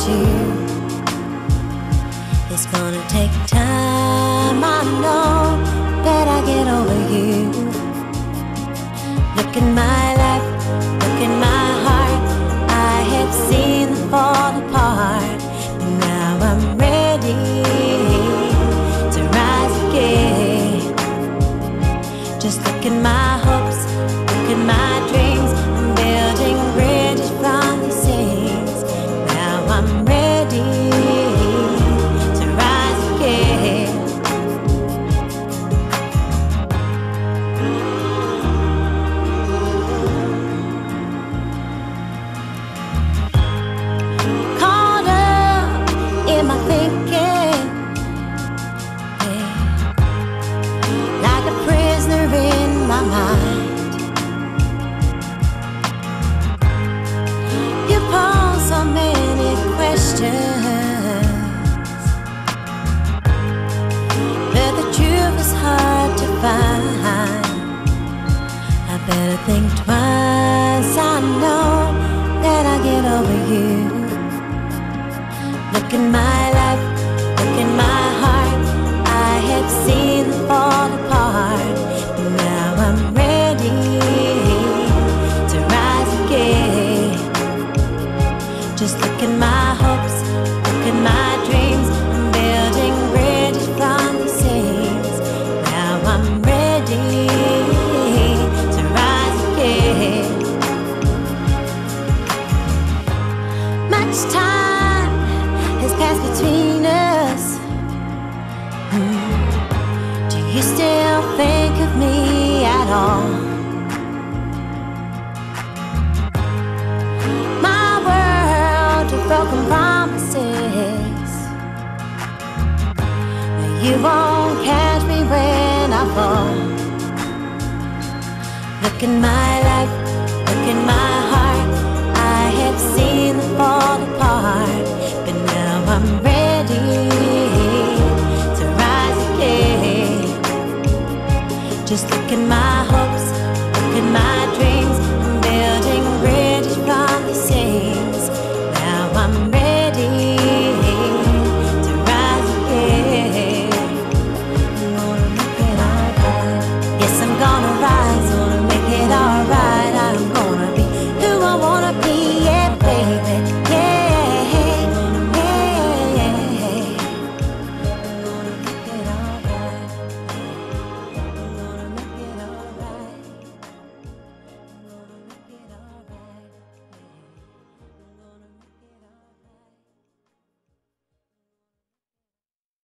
without you. It's gonna take time, I know, that I get over you. Look in my life, look in my heart, I have seen them fall apart, but now I'm ready to rise again. Just look at my hopes, look at my dreams, I'm building bridges from these things. Now I'm ready to rise again. Caught up in my thinking, yeah, like a prisoner in my mind. You pose so many questions, but the truth is hard to find. I better think twice, I know that I get over you. Look in my life, look in my heart, I have seen them fall apart, but now I'm ready to rise again. Just look at my hopes, look at my dreams, I'm building bridges from these things. Now I'm ready to rise again. Much time has passed between us. Do you still think of me at all? My world of broken promises, you won't catch me when I fall. Look in my life, look in my heart, I have seen them fall apart, but now I'm ready to rise again. Just look at my hopes, look at my dreams,